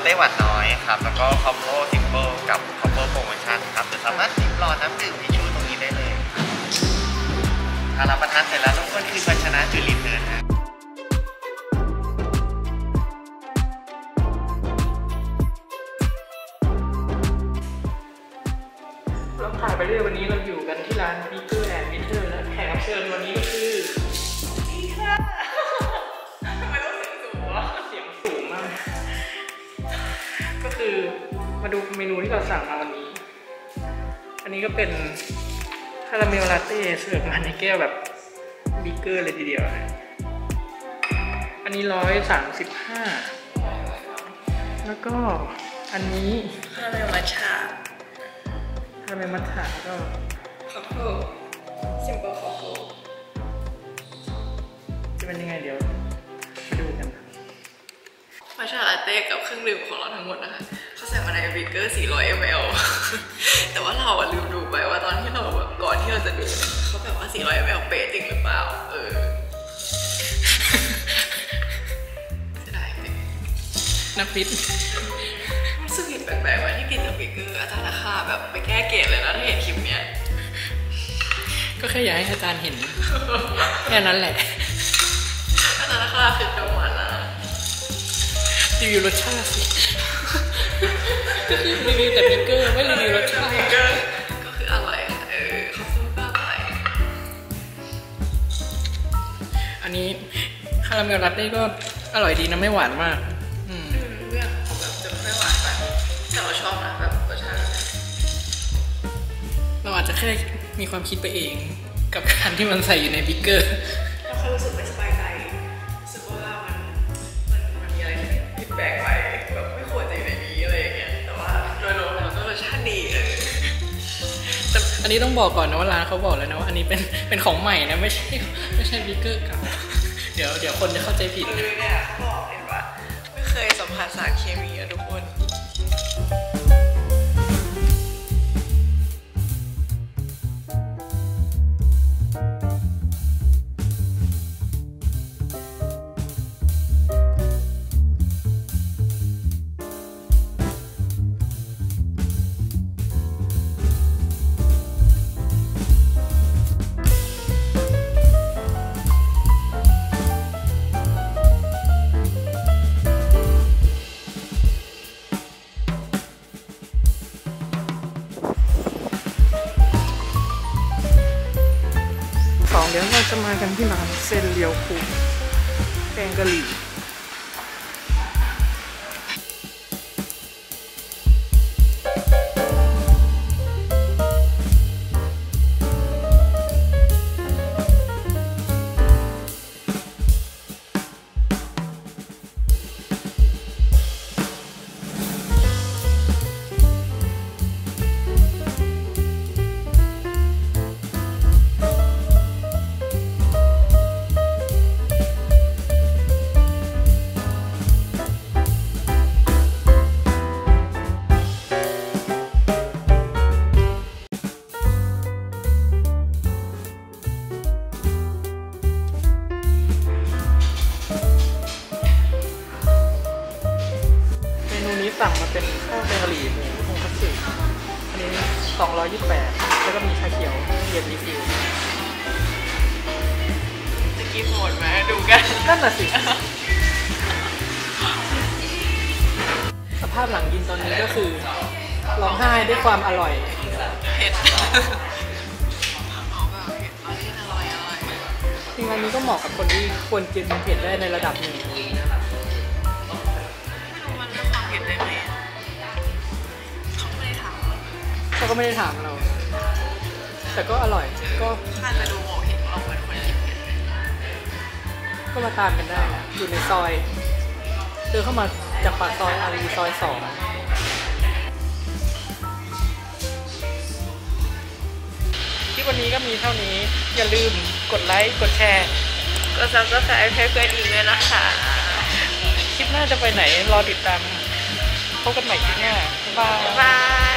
เต้หวานน้อยครับแล้วก็คอมโบซิมเปิลกับคอมโบโปรโมชั่นครับจะสามารถซิมรอน้ำดื่มทิชชู่ตรงนี้ได้เลยถ้ารับประทานเสร็จแล้วต้องคืนภาชนะจุลินทรีย์นะเราถ่ายไปเรื่อยวันนี้เราอยู่กันที่ร้านบิ๊กเกอร์แอนด์วินเทอร์และแขกรับเชิญวันนี้ก็คือนี่ค่ะทำไมต้องเสียงสูงวะเสียงสูงมากก็คือมาดูเมนูที่เราสั่งมาวันนี้อันนี้ก็เป็นคาราเมลลาเต้เสิร์ฟมาในแก้วแบบบิ๊กเกอร์เลยทีเดียวนะอันนี้135แล้วก็อันนี้คาราเมลมัทฉะคาราเมลมัทฉะก็คอฟฟี่ซิมเปิลคอฟฟี่จะเป็นยังไงเดี๋ยวมาดูกันมัทฉะลาเต้กับเครื่องดื่มของเราทั้งหมดนะคะเขาใส่มาในบิ๊กเกอร์400 ml แต่ว่าเราลืมดูไปว่าตอนที่เราแบบก่อนที่เราจะดูเขาแบบว่า400 ml เป๊ะจริงหรือเปล่าจะได้ไหมนักฟิตรู้สึกผิดแปลกๆว่าที่กินกับบิ๊กเกอร์อาจารย์ราคาแบบไปแก้เกรดเลยนะถ้าเห็นคลิปเนี้ยก็แค่อยากให้อาจารย์เห็นแค่นั้นแหละอาจารย์ราคาคือประมาณนะรีวิวรสชาติสิรีวิวแต่บิ๊กเกอร์ไม่รีวิวรสชาติบิ๊กเกอร์ก็คืออร่อยเขาซื้อก็อร่อยอันนี้คาราเมลลาเต้ก็อร่อยดีนะไม่หวานมากเรื่องของแบบจะไม่หวานไปแต่เราชอบนะแบบรสชาติเราอาจจะแค่มีความคิดไปเองกับการที่มันใส่อยู่ในบิ๊กเกอร์เราแค่รู้สึกไม่สบายใจรู้สึกว่ามันมีอะไรผิดแปลกไปแบบไม่ควรจะอยู่ในนี้อะไรอย่างเงี้ยแต่ว่าโดยรวมแล้วก็รสชาติดีแต่อันนี้ต้องบอกก่อนนะว่าร้านเขาบอกแล้วนะว่าอันนี้เป็นของใหม่นะไม่ใช่บิ๊กเกอร์เก่าเดี๋ยวคนจะเข้าใจผิดเนี่ยบอกเห็นปะไม่เคยสัมผัสสารเคมีอะทุกคนเดี๋ยวเราจะมากันที่ร้านเซนเลียวคูแกงกะหรี่สั่งมาเป็นข้าวแกงกะหรี่หมูทงคัตสึอันนี้228แล้วก็มีชาเขียวเย็นรีฟิลจะกินหมดไหมดูกันนั่นน่ะสิสภาพหลังกินตอนนี้ก็คือร้องไห้ด้วยความอร่อยเผ็ดจริงๆอันนี้ก็เหมาะกับคนที่ควรกินเผ็ดได้ในระดับหนึ่งเขาก็ไม่ได้ถามเราแต่ก็อร่อยก็น่าจะดูโง่เห็นเราเป็นคนกินเผ็ดก็มาตามกันได้นะอยู่ในซอยเดินเข้ามาจากปากซอยอารีซอย2ที่วันนี้ก็มีเท่านี้อย่าลืมกดไลค์กดแชร์กด Subscribe ให้เพื่อนอีกด้วยนะคะคลิปหน้าจะไปไหนรอติดตามพบกันใหม่คลิปหน้าบ๊ายบาย